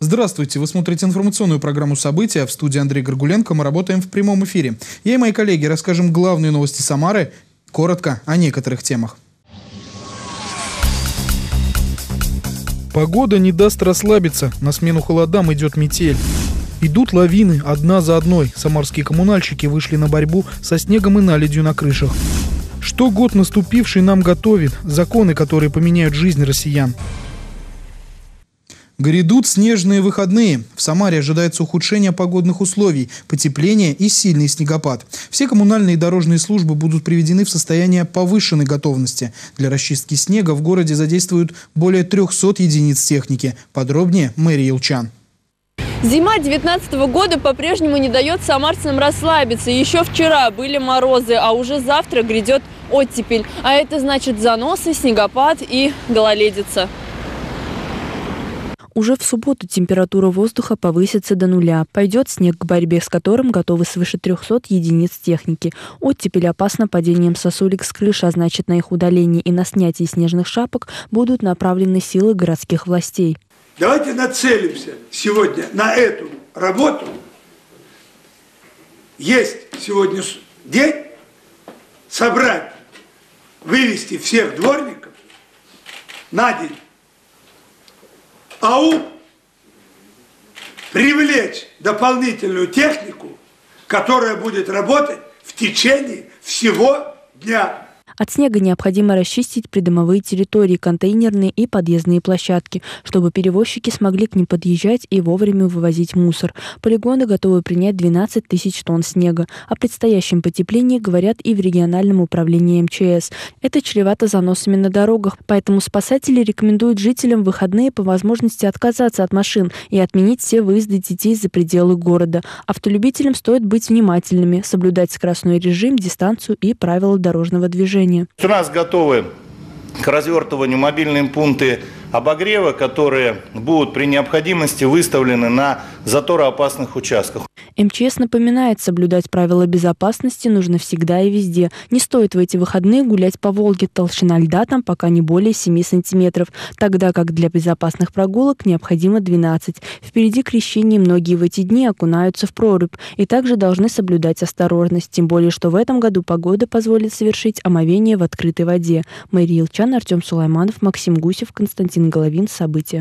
Здравствуйте, вы смотрите информационную программу «События». В студии Андрей Горгуленко. Мы работаем в прямом эфире. Я и мои коллеги расскажем главные новости Самары, коротко о некоторых темах. Погода не даст расслабиться. На смену холодам идет метель. Идут лавины, одна за одной. Самарские коммунальщики вышли на борьбу со снегом и наледью на крышах. Что год наступивший нам готовит? Законы, которые поменяют жизнь россиян. Грядут снежные выходные. В Самаре ожидается ухудшение погодных условий, потепление и сильный снегопад. Все коммунальные и дорожные службы будут приведены в состояние повышенной готовности. Для расчистки снега в городе задействуют более 300 единиц техники. Подробнее мэрия Елчан. Зима 2019 года по-прежнему не дает самарцам расслабиться. Еще вчера были морозы, а уже завтра грядет оттепель. А это значит заносы, снегопад и гололедица. Уже в субботу температура воздуха повысится до нуля. Пойдет снег, к борьбе с которым готовы свыше 300 единиц техники. Оттепель опасна падением сосулек с крыши, а значит, на их удаление и на снятие снежных шапок будут направлены силы городских властей. Давайте нацелимся сегодня на эту работу. Есть сегодня день собрать, вывести всех дворников на день. Привлечь дополнительную технику, которая будет работать в течение всего дня. От снега необходимо расчистить придомовые территории, контейнерные и подъездные площадки, чтобы перевозчики смогли к ним подъезжать и вовремя вывозить мусор. Полигоны готовы принять 12 тысяч тонн снега. О предстоящем потеплении говорят и в региональном управлении МЧС. Это чревато заносами на дорогах, поэтому спасатели рекомендуют жителям в выходные по возможности отказаться от машин и отменить все выезды детей за пределы города. Автолюбителям стоит быть внимательными, соблюдать скоростной режим, дистанцию и правила дорожного движения. У нас готовы к развертыванию мобильные пункты обогрева, которые будут при необходимости выставлены на затороопасных участках. МЧС напоминает, соблюдать правила безопасности нужно всегда и везде. Не стоит в эти выходные гулять по Волге. Толщина льда там пока не более 7 сантиметров, тогда как для безопасных прогулок необходимо 12. Впереди крещение, многие в эти дни окунаются в прорубь и также должны соблюдать осторожность. Тем более, что в этом году погода позволит совершить омовение в открытой воде. Мэрия Елчан, Артем Сулайманов, Максим Гусев, Константин Головин. События.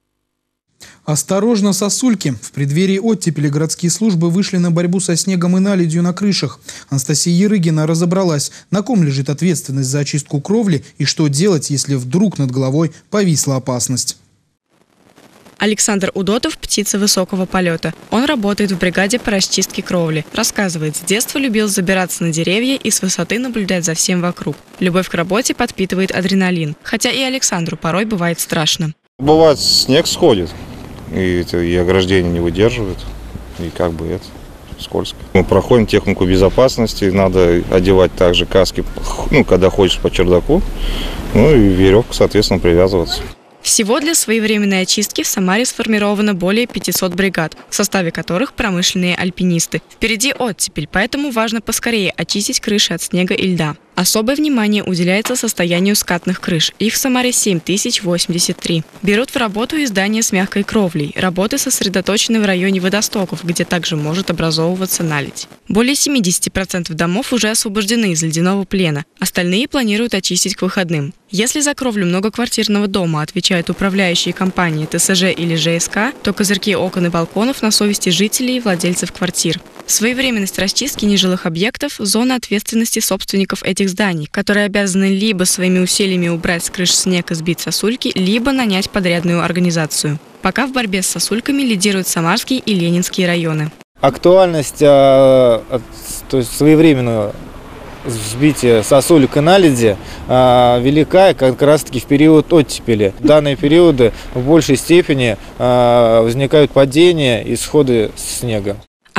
Осторожно, сосульки! В преддверии оттепели городские службы вышли на борьбу со снегом и наледью на крышах. Анастасия Ярыгина разобралась, на ком лежит ответственность за очистку кровли и что делать, если вдруг над головой повисла опасность. Александр Удотов – птица высокого полета. Он работает в бригаде по расчистке кровли. Рассказывает, с детства любил забираться на деревья и с высоты наблюдать за всем вокруг. Любовь к работе подпитывает адреналин. Хотя и Александру порой бывает страшно. Бывает, снег сходит, и ограждение не выдерживает, и скользко. Мы проходим технику безопасности, надо одевать также каски, когда ходишь по чердаку, и веревку, соответственно, привязываться. Всего для своевременной очистки в Самаре сформировано более 500 бригад, в составе которых промышленные альпинисты. Впереди оттепель, поэтому важно поскорее очистить крыши от снега и льда. Особое внимание уделяется состоянию скатных крыш. Их в Самаре 7083. Берут в работу и здания с мягкой кровлей. Работы сосредоточены в районе водостоков, где также может образовываться наледь. Более 70% домов уже освобождены из ледяного плена. Остальные планируют очистить к выходным. Если за кровлю многоквартирного дома отвечают управляющие компании ТСЖ или ЖСК, то козырьки окон и балконов на совести жителей и владельцев квартир. Своевременность расчистки нежилых объектов – зона ответственности собственников этих зданий, которые обязаны либо своими усилиями убрать с крыш снег и сбить сосульки, либо нанять подрядную организацию. Пока в борьбе с сосульками лидируют Самарский и Ленинские районы. Актуальность, то есть своевременного сбития сосулек и наледи велика как раз-таки в период оттепели. В данные периоды в большей степени возникают падения и сходы снега.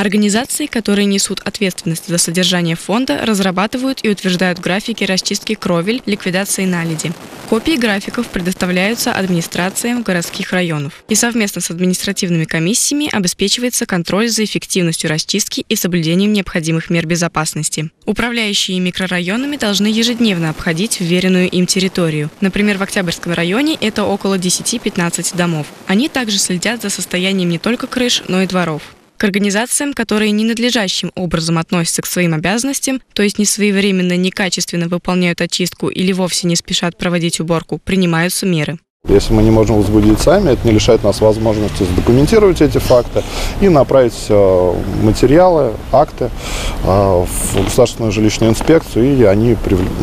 Организации, которые несут ответственность за содержание фонда, разрабатывают и утверждают графики расчистки кровель, ликвидации наледи. Копии графиков предоставляются администрациям городских районов. И совместно с административными комиссиями обеспечивается контроль за эффективностью расчистки и соблюдением необходимых мер безопасности. Управляющие микрорайонами должны ежедневно обходить вверенную им территорию. Например, в Октябрьском районе это около 10-15 домов. Они также следят за состоянием не только крыш, но и дворов. К организациям, которые ненадлежащим образом относятся к своим обязанностям, то есть несвоевременно, некачественно выполняют очистку или вовсе не спешат проводить уборку, принимаются меры. Если мы не можем возбудить сами, это не лишает нас возможности задокументировать эти факты и направить материалы, акты в Государственную жилищную инспекцию, и они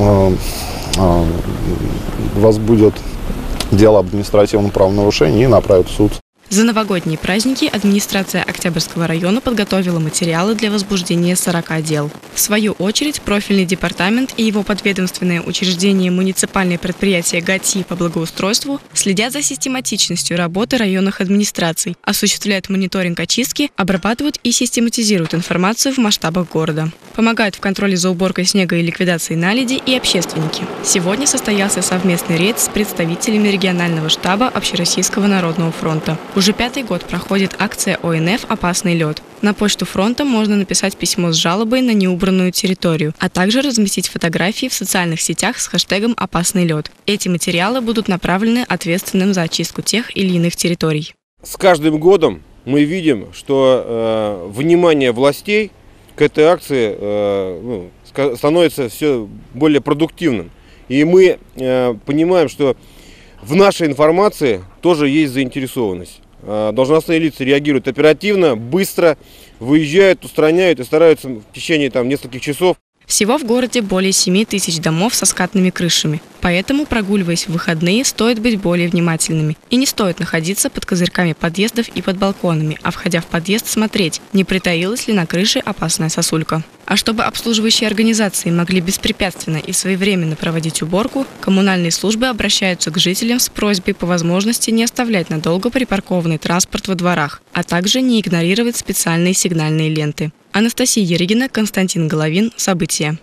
возбудят дело об административном правонарушении и направят в суд. За новогодние праздники администрация Октябрьского района подготовила материалы для возбуждения 40 дел. В свою очередь, профильный департамент и его подведомственное учреждение муниципальное предприятие ГАТИ по благоустройству следят за систематичностью работы районных администраций, осуществляют мониторинг очистки, обрабатывают и систематизируют информацию в масштабах города. Помогают в контроле за уборкой снега и ликвидацией наледи и общественники. Сегодня состоялся совместный рейд с представителями регионального штаба Общероссийского народного фронта. Уже 5-й год проходит акция ОНФ «Опасный лед». На почту фронта можно написать письмо с жалобой на неубранную территорию, а также разместить фотографии в социальных сетях с хэштегом «Опасный лед». Эти материалы будут направлены ответственным за очистку тех или иных территорий. С каждым годом мы видим, что внимание властей к этой акции становится все более продуктивным. И мы понимаем, что в нашей информации тоже есть заинтересованность. Должностные лица реагируют оперативно, быстро, выезжают, устраняют и стараются в течение нескольких часов. Всего в городе более 7 тысяч домов со скатными крышами. Поэтому, прогуливаясь в выходные, стоит быть более внимательными. И не стоит находиться под козырьками подъездов и под балконами, а входя в подъезд смотреть, не притаилась ли на крыше опасная сосулька. А чтобы обслуживающие организации могли беспрепятственно и своевременно проводить уборку, коммунальные службы обращаются к жителям с просьбой по возможности не оставлять надолго припаркованный транспорт во дворах, а также не игнорировать специальные сигнальные ленты. Анастасия Ерыгина, Константин Головин. События.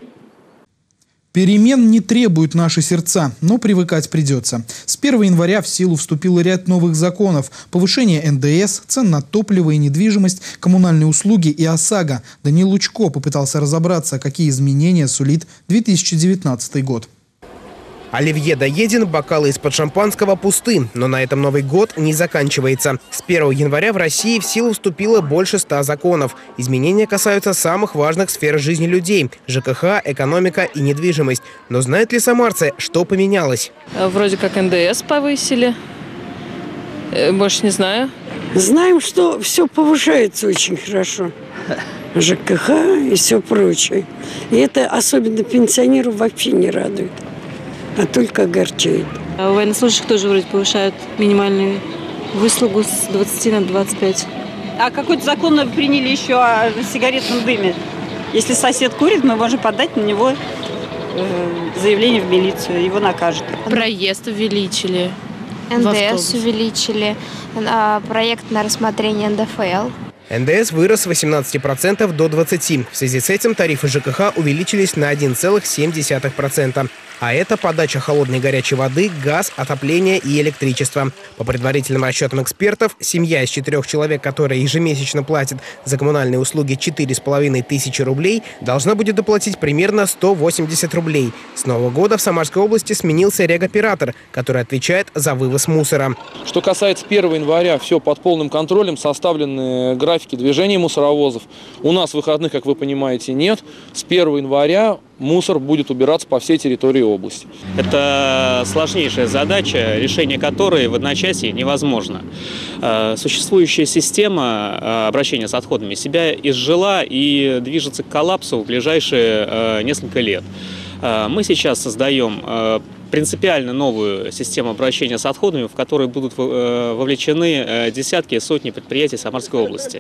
Перемен не требуют наши сердца, но привыкать придется. С 1 января в силу вступил ряд новых законов. Повышение НДС, цен на топливо и недвижимость, коммунальные услуги и ОСАГО. Даниил Лучко попытался разобраться, какие изменения сулит 2019 год. Оливье доеден, бокалы из-под шампанского пусты. Но на этом Новый год не заканчивается. С 1 января в России в силу вступило больше 100 законов. Изменения касаются самых важных сфер жизни людей – ЖКХ, экономика и недвижимость. Но знают ли самарцы, что поменялось? Вроде как НДС повысили. Больше не знаю. Знаем, что все повышается очень хорошо. ЖКХ и все прочее. И это особенно пенсионеров вообще не радует, а только огорчает. У военнослужащих тоже вроде повышают минимальную выслугу с 20 на 25. А какой-то закон приняли еще о сигаретном дыме. Если сосед курит, мы можем подать на него заявление в милицию, его накажут. Проезд увеличили. НДС увеличили. Проект на рассмотрение НДФЛ. НДС вырос с 18% до 20%. В связи с этим тарифы ЖКХ увеличились на 1,7%. А это подача холодной и горячей воды, газ, отопление и электричество. По предварительным расчетам экспертов, семья из 4 человек, которая ежемесячно платит за коммунальные услуги 4500 рублей, должна будет доплатить примерно 180 рублей. С Нового года в Самарской области сменился регоператор, который отвечает за вывоз мусора. Что касается 1 января, все под полным контролем, составлены графики движения мусоровозов. У нас выходных, как вы понимаете, нет. С 1 января мусор будет убираться по всей территории области. Это сложнейшая задача, решение которой в одночасье невозможно. Существующая система обращения с отходами себя изжила и движется к коллапсу в ближайшие несколько лет. Мы сейчас создаем принципиально новую систему обращения с отходами, в которой будут вовлечены десятки и сотни предприятий Самарской области. С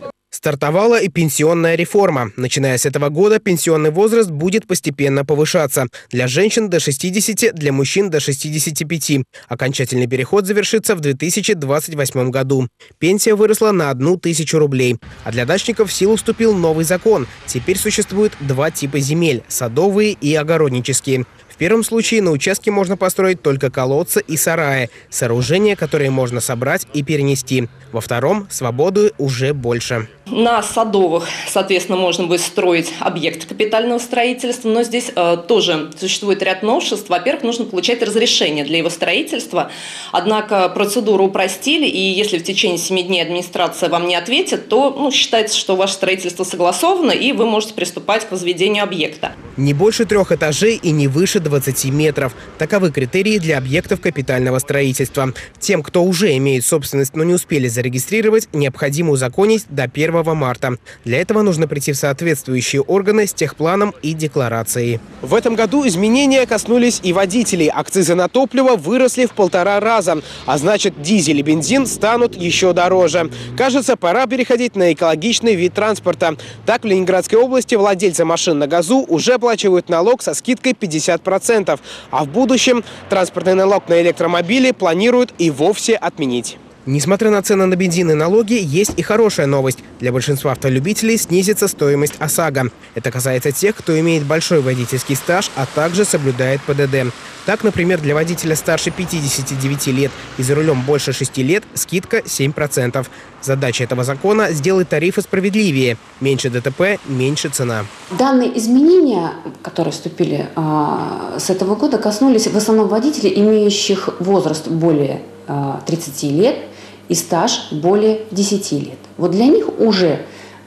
Стартовала и пенсионная реформа. Начиная с этого года пенсионный возраст будет постепенно повышаться. Для женщин до 60, для мужчин до 65. Окончательный переход завершится в 2028 году. Пенсия выросла на 1000 рублей. А для дачников в силу вступил новый закон. Теперь существует два типа земель – садовые и огороднические. В первом случае на участке можно построить только колодцы и сараи, сооружения, которые можно собрать и перенести. Во втором свободы уже больше. На садовых, соответственно, можно будет строить объект капитального строительства, но здесь тоже существует ряд новшеств. Во-первых, нужно получать разрешение для его строительства, однако процедуру упростили, и если в течение 7 дней администрация вам не ответит, то считается, что ваше строительство согласовано, и вы можете приступать к возведению объекта. Не больше 3 этажей и не выше 20 метров. Таковы критерии для объектов капитального строительства. Тем, кто уже имеет собственность, но не успели зарегистрировать, необходимо узаконить до 1 марта. Для этого нужно прийти в соответствующие органы с техпланом и декларацией. В этом году изменения коснулись и водителей. Акцизы на топливо выросли в 1,5 раза, а значит, дизель и бензин станут еще дороже. Кажется, пора переходить на экологичный вид транспорта. Так, в Ленинградской области владельцы машин на газу уже оплачивают налог со скидкой 50%, а в будущем транспортный налог на электромобили планируют и вовсе отменить. Несмотря на цены на бензин и налоги, есть и хорошая новость. Для большинства автолюбителей снизится стоимость ОСАГО. Это касается тех, кто имеет большой водительский стаж, а также соблюдает ПДД. Так, например, для водителя старше 59 лет и за рулем больше 6 лет скидка 7%. Задача этого закона – сделать тарифы справедливее. Меньше ДТП – меньше цена. Данные изменения, которые вступили с этого года, коснулись в основном водителей, имеющих возраст более 30 лет и стаж более 10 лет. Вот для них уже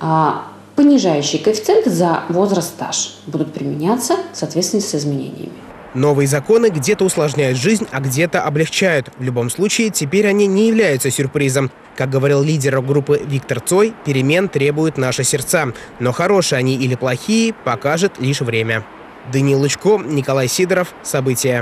понижающие коэффициенты за возраст стаж будут применяться в соответствии с изменениями. Новые законы где-то усложняют жизнь, а где-то облегчают. В любом случае, теперь они не являются сюрпризом. Как говорил лидер группы Виктор Цой, перемен требуют наши сердца. Но хорошие они или плохие, покажет лишь время. Даниил Лучко, Николай Сидоров. События.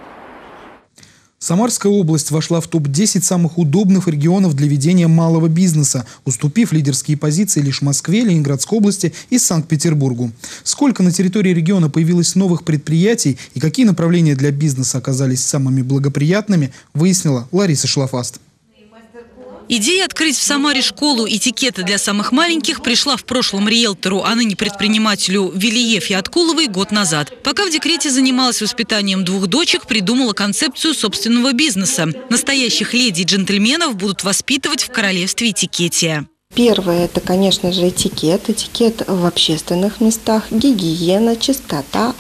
Самарская область вошла в топ-10 самых удобных регионов для ведения малого бизнеса, уступив лидерские позиции лишь Москве, Ленинградской области и Санкт-Петербургу. Сколько на территории региона появилось новых предприятий и какие направления для бизнеса оказались самыми благоприятными, выяснила Лариса Шлафаст. Идея открыть в Самаре школу этикета для самых маленьких пришла в прошлом риэлтору, а ныне предпринимателю Велиев Яткуловой год назад. Пока в декрете занималась воспитанием 2 дочек, придумала концепцию собственного бизнеса. Настоящих леди и джентльменов будут воспитывать в королевстве этикетия. Первое – это, конечно же, этикет. Этикет в общественных местах, гигиена, чистота,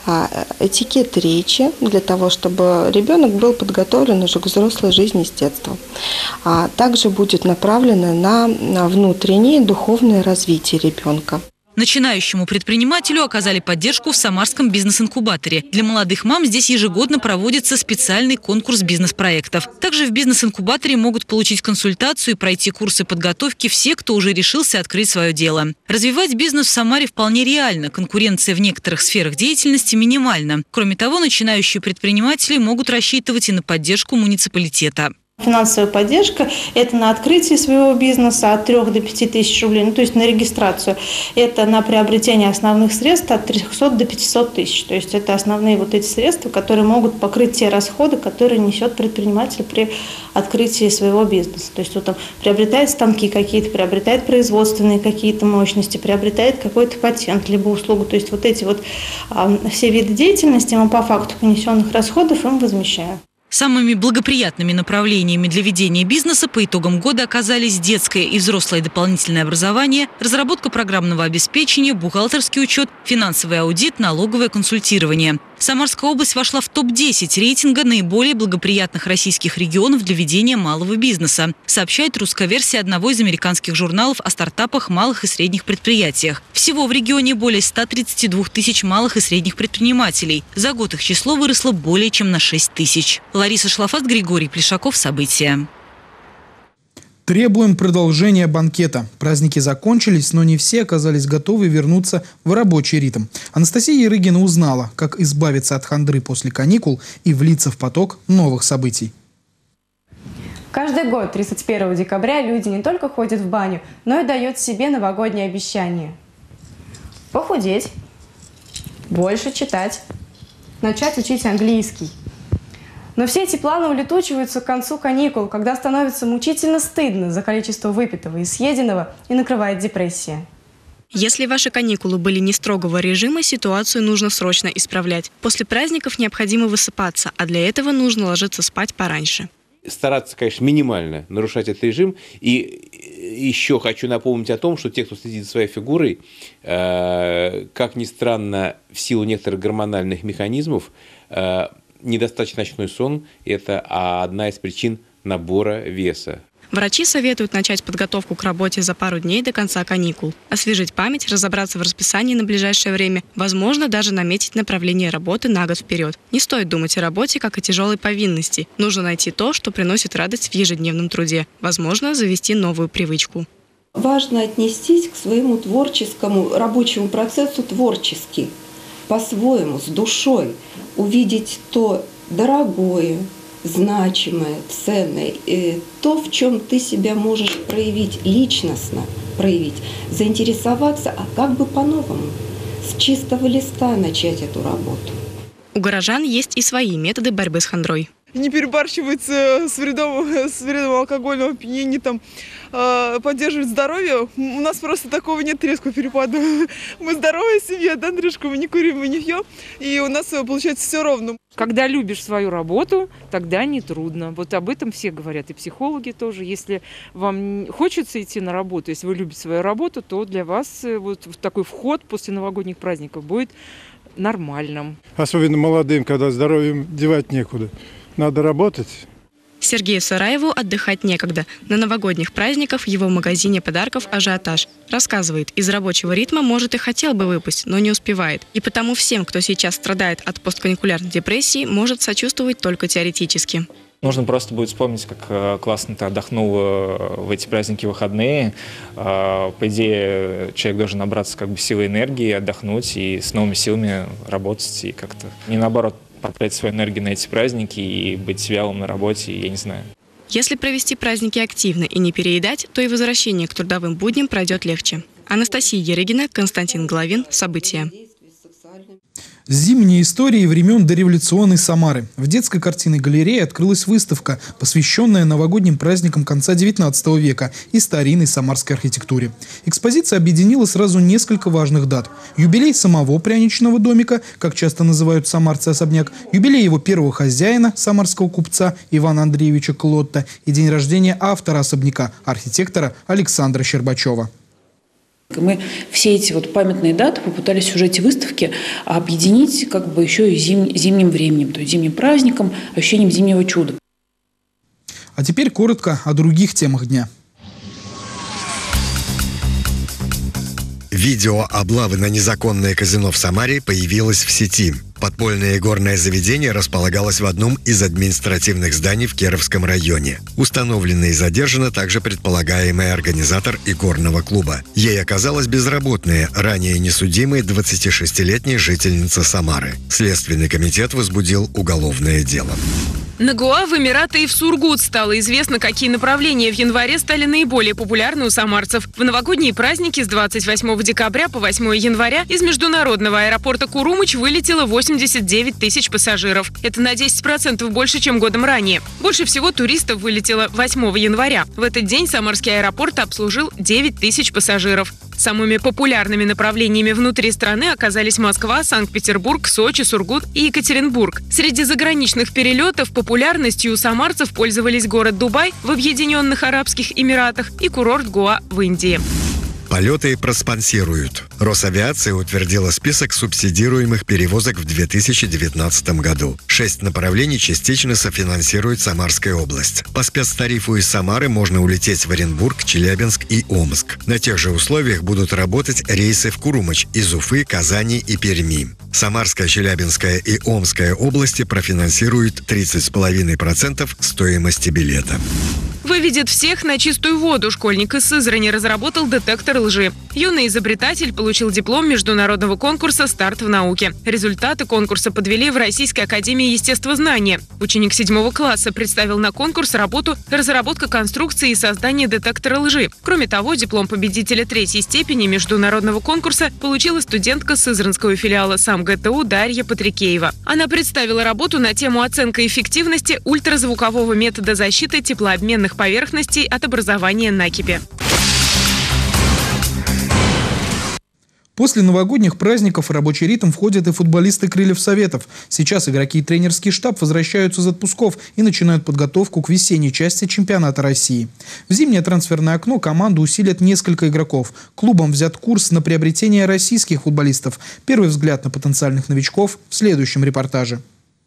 этикет речи, для того, чтобы ребенок был подготовлен уже к взрослой жизни с детства. Также будет направлено на внутреннее духовное развитие ребенка. Начинающему предпринимателю оказали поддержку в Самарском бизнес-инкубаторе. Для молодых мам здесь ежегодно проводится специальный конкурс бизнес-проектов. Также в бизнес-инкубаторе могут получить консультацию и пройти курсы подготовки все, кто уже решился открыть свое дело. Развивать бизнес в Самаре вполне реально. Конкуренция в некоторых сферах деятельности минимальна. Кроме того, начинающие предприниматели могут рассчитывать и на поддержку муниципалитета. Финансовая поддержка – это на открытие своего бизнеса от 3 до 5 тысяч рублей, то есть на регистрацию. Это на приобретение основных средств от 300 до 500 тысяч. То есть это основные вот эти средства, которые могут покрыть те расходы, которые несет предприниматель при открытии своего бизнеса. То есть он там приобретает станки какие-то, приобретает производственные какие-то мощности, приобретает какой-то патент, либо услугу. То есть вот эти вот все виды деятельности мы по факту понесенных расходов им возмещаем. Самыми благоприятными направлениями для ведения бизнеса по итогам года оказались детское и взрослое дополнительное образование, разработка программного обеспечения, бухгалтерский учет, финансовый аудит, налоговое консультирование. Самарская область вошла в топ-10 рейтинга наиболее благоприятных российских регионов для ведения малого бизнеса, сообщает русская версия одного из американских журналов о стартапах, малых и средних предприятиях. Всего в регионе более 132 тысяч малых и средних предпринимателей. За год их число выросло более чем на 6 тысяч. Лариса Шлафаст, Григорий Плешаков. События. Требуем продолжения банкета. Праздники закончились, но не все оказались готовы вернуться в рабочий ритм. Анастасия Ярыгина узнала, как избавиться от хандры после каникул и влиться в поток новых событий. Каждый год 31 декабря люди не только ходят в баню, но и дают себе новогодние обещания. Похудеть, больше читать, начать учить английский. Но все эти планы улетучиваются к концу каникул, когда становится мучительно стыдно за количество выпитого и съеденного и накрывает депрессия. Если ваши каникулы были не строгого режима, ситуацию нужно срочно исправлять. После праздников необходимо высыпаться, а для этого нужно ложиться спать пораньше. Стараться, конечно, минимально нарушать этот режим. И еще хочу напомнить о том, что те, кто следит за своей фигурой, как ни странно, в силу некоторых гормональных механизмов, недостаточный ночной сон – это одна из причин набора веса. Врачи советуют начать подготовку к работе за пару дней до конца каникул. Освежить память, разобраться в расписании на ближайшее время, возможно, даже наметить направление работы на год вперед. Не стоит думать о работе как о тяжелой повинности. Нужно найти то, что приносит радость в ежедневном труде. Возможно, завести новую привычку. Важно отнестись к своему творческому рабочему процессу творчески, по-своему, с душой, увидеть то дорогое, значимое, ценное, то, в чем ты себя можешь проявить, личностно проявить, заинтересоваться, а как бы по-новому, с чистого листа начать эту работу. У горожан есть и свои методы борьбы с хандрой. Не перебарщивать с вредом алкогольного опьянения, поддерживать здоровье. У нас просто такого нет резкого перепада. Мы здоровая семья, да, Андрюшка, мы не курим, мы не пьем, и у нас получается все ровно. Когда любишь свою работу, тогда не трудно. Вот об этом все говорят, и психологи тоже. Если вам хочется идти на работу, если вы любите свою работу, то для вас вот такой вход после новогодних праздников будет нормальным. Особенно молодым, когда здоровьем девать некуда. Надо работать. Сергею Сараеву отдыхать некогда. На новогодних праздниках в его магазине подарков ажиотаж. Рассказывает, из рабочего ритма, может, и хотел бы выпасть, но не успевает. И потому всем, кто сейчас страдает от постканикулярной депрессии, может сочувствовать только теоретически. Нужно просто будет вспомнить, как классно ты отдохнул в эти праздники выходные. По идее, человек должен набраться силы и энергии, отдохнуть и с новыми силами работать. И как-то не наоборот потратить свою энергию на эти праздники и быть вялым на работе, я не знаю. Если провести праздники активно и не переедать, то и возвращение к трудовым будням пройдет легче. Анастасия Ерегина, Константин Головин. События. Зимние истории времен дореволюционной Самары. В детской картинной галерее открылась выставка, посвященная новогодним праздникам конца XIX века и старинной самарской архитектуре. Экспозиция объединила сразу несколько важных дат. Юбилей самого пряничного домика, как часто называют самарцы особняк, юбилей его первого хозяина, самарского купца Ивана Андреевича Клотта, и день рождения автора особняка, архитектора Александра Щербачева. Мы все эти памятные даты попытались в сюжете выставки объединить еще и зимним временем, то есть зимним праздником, ощущением зимнего чуда. А теперь коротко о других темах дня. Видео облавы на незаконное казино в Самаре появилось в сети. Подпольное игорное заведение располагалось в одном из административных зданий в Кировском районе. Установлена и задержана также предполагаемый организатор игорного клуба. Ей оказалась безработная, ранее несудимая 26-летняя жительница Самары. Следственный комитет возбудил уголовное дело. На Гоа, в Эмираты и в Сургут стало известно, какие направления в январе стали наиболее популярны у самарцев. В новогодние праздники с 28 декабря по 8 января из международного аэропорта Курумыч вылетело 89 тысяч пассажиров. Это на 10% больше, чем годом ранее. Больше всего туристов вылетело 8 января. В этот день самарский аэропорт обслужил 9 тысяч пассажиров. Самыми популярными направлениями внутри страны оказались Москва, Санкт-Петербург, Сочи, Сургут и Екатеринбург. Среди заграничных перелетов популярностью у самарцев пользовались город Дубай в Объединенных Арабских Эмиратах и курорт Гоа в Индии. Полеты проспонсируют. Росавиация утвердила список субсидируемых перевозок в 2019 году. 6 направлений частично софинансирует Самарская область. По спецтарифу из Самары можно улететь в Оренбург, Челябинск и Омск. На тех же условиях будут работать рейсы в Курумыч из Уфы, Казани и Перми. Самарская, Челябинская и Омская области профинансируют 30,5% стоимости билета. Выведет всех на чистую воду. Школьник из Сызрани разработал детектор лжи. Юный изобретатель получил диплом международного конкурса «Старт в науке». Результаты конкурса подвели в Российской академии естествознания. Ученик 7 класса представил на конкурс работу «Разработка конструкции и создание детектора лжи». Кроме того, диплом победителя 3-й степени международного конкурса получила студентка Сызранского филиала СамГТУ Дарья Патрикеева. Она представила работу на тему оценка эффективности ультразвукового метода защиты теплообменных поверхностей от образования накипи. После новогодних праздников в рабочий ритм входят и футболисты «Крыльев Советов». Сейчас игроки и тренерский штаб возвращаются из отпусков и начинают подготовку к весенней части чемпионата России. В зимнее трансферное окно команду усилят несколько игроков. Клубом взят курс на приобретение российских футболистов. Первый взгляд на потенциальных новичков в следующем репортаже.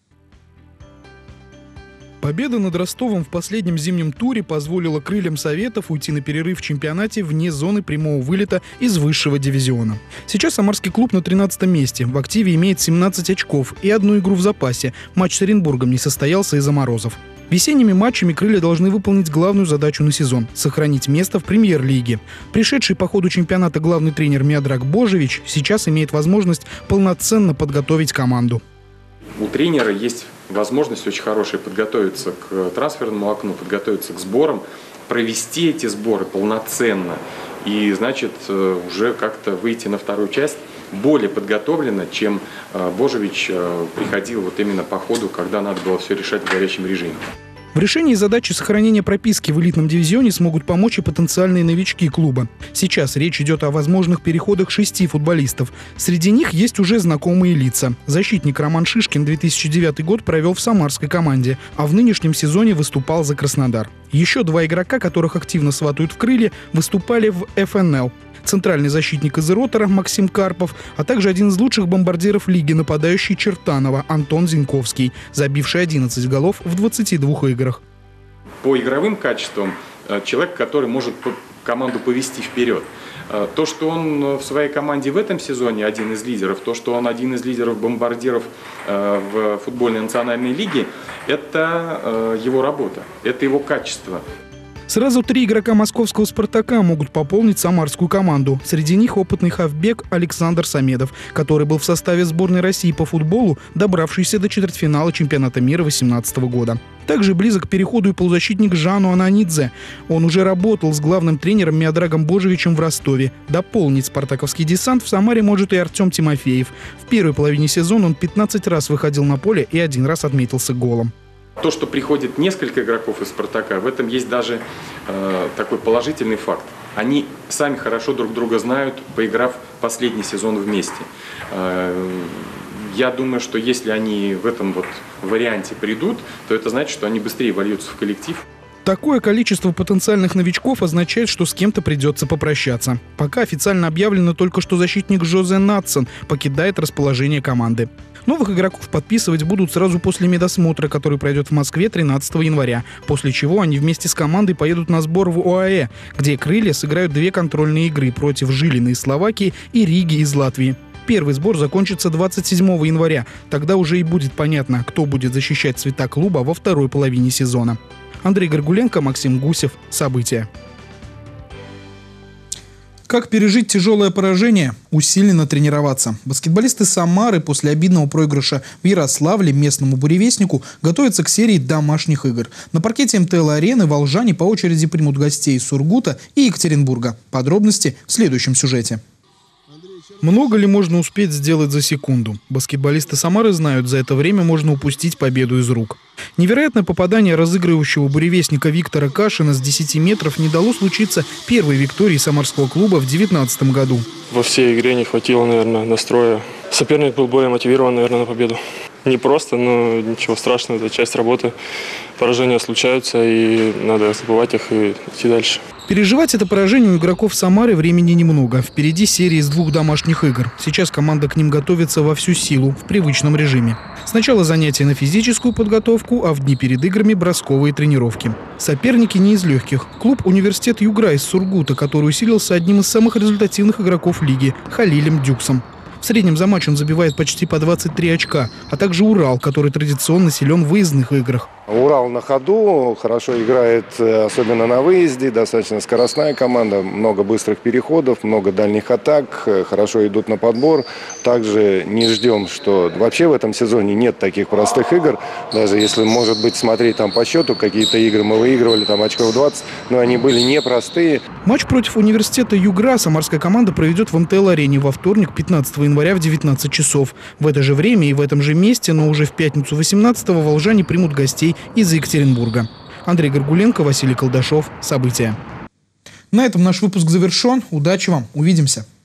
Победа над Ростовом в последнем зимнем туре позволила «Крыльям Советов» уйти на перерыв в чемпионате вне зоны прямого вылета из высшего дивизиона. Сейчас самарский клуб на 13-м месте. В активе имеет 17 очков и одну игру в запасе. Матч с Оренбургом не состоялся из-за морозов. Весенними матчами «Крылья» должны выполнить главную задачу на сезон – сохранить место в премьер-лиге. Пришедший по ходу чемпионата главный тренер Миодраг Божевич сейчас имеет возможность полноценно подготовить команду. У тренера есть возможность очень хорошая подготовиться к трансферному окну, подготовиться к сборам, провести эти сборы полноценно и, значит, уже как-то выйти на вторую часть более подготовленно, чем Божевич приходил вот именно по ходу, когда надо было все решать в горячем режиме. В решении задачи сохранения прописки в элитном дивизионе смогут помочь и потенциальные новички клуба. Сейчас речь идет о возможных переходах 6 футболистов. Среди них есть уже знакомые лица. Защитник Роман Шишкин 2009 год провел в самарской команде, а в нынешнем сезоне выступал за Краснодар. Еще 2 игрока, которых активно сватают в «Крылья», выступали в ФНЛ. Центральный защитник из «Ротора» Максим Карпов, а также один из лучших бомбардиров лиги, нападающий Чертанова Антон Зиньковский, забивший 11 голов в 22 играх. По игровым качествам человек, который может команду повести вперед. То, что он в своей команде в этом сезоне один из лидеров, то, что он один из лидеров бомбардиров в футбольной национальной лиге, это его работа, это его качество. Сразу 3 игрока московского «Спартака» могут пополнить самарскую команду. Среди них опытный хавбек Александр Самедов, который был в составе сборной России по футболу, добравшийся до четвертьфинала чемпионата мира 2018 года. Также близок к переходу и полузащитник Жану Ананидзе. Он уже работал с главным тренером Миодрагом Божевичем в Ростове. Дополнить спартаковский десант в Самаре может и Артем Тимофеев. В первой половине сезона он 15 раз выходил на поле и 1 раз отметился голом. То, что приходит несколько игроков из «Спартака», в этом есть даже такой положительный факт. Они сами хорошо друг друга знают, поиграв последний сезон вместе. Я думаю, что если они в этом вот варианте придут, то это значит, что они быстрее вольются в коллектив. Такое количество потенциальных новичков означает, что с кем-то придется попрощаться. Пока официально объявлено только, что защитник Жозе Натсон покидает расположение команды. Новых игроков подписывать будут сразу после медосмотра, который пройдет в Москве 13 января, после чего они вместе с командой поедут на сбор в ОАЭ, где «Крылья» сыграют 2 контрольные игры против Жилина из Словакии и Риги из Латвии. Первый сбор закончится 27 января. Тогда уже и будет понятно, кто будет защищать цвета клуба во второй половине сезона. Андрей Горгуленко, Максим Гусев. События. Как пережить тяжелое поражение? Усиленно тренироваться. Баскетболисты Самары после обидного проигрыша в Ярославле местному буревестнику готовятся к серии домашних игр. На паркете МТЛ-арены волжане по очереди примут гостей из Сургута и Екатеринбурга. Подробности в следующем сюжете. Много ли можно успеть сделать за секунду? Баскетболисты Самары знают, за это время можно упустить победу из рук. Невероятное попадание разыгрывающего буревестника Виктора Кашина с 10 метров не дало случиться первой виктории самарского клуба в 2019 году. Во всей игре не хватило, наверное, настроя. Соперник был более мотивирован, наверное, на победу. Не просто, но ничего страшного, это часть работы. Поражения случаются, и надо забывать их и идти дальше. Переживать это поражение у игроков Самары времени немного. Впереди серия из 2 домашних игр. Сейчас команда к ним готовится во всю силу, в привычном режиме. Сначала занятия на физическую подготовку, а в дни перед играми бросковые тренировки. Соперники не из легких. Клуб «Университет Югра» из Сургута, который усилился одним из самых результативных игроков лиги – Халилем Дюксом. В среднем за матч он забивает почти по 23 очка, а также «Урал», который традиционно силен в выездных играх. Урал на ходу, хорошо играет, особенно на выезде, достаточно скоростная команда, много быстрых переходов, много дальних атак, хорошо идут на подбор. Также не ждем, что вообще в этом сезоне нет таких простых игр, даже если, может быть, смотреть там по счету, какие-то игры мы выигрывали, там очков 20, но они были непростые. Матч против университета Югра самарская команда проведет в МТЛ-арене во вторник, 15 января в 19 часов. В это же время и в этом же месте, но уже в пятницу 18-го волжане примут гостей из Екатеринбурга. Андрей Горгуленко, Василий Колдашов. События. На этом наш выпуск завершен. Удачи вам. Увидимся.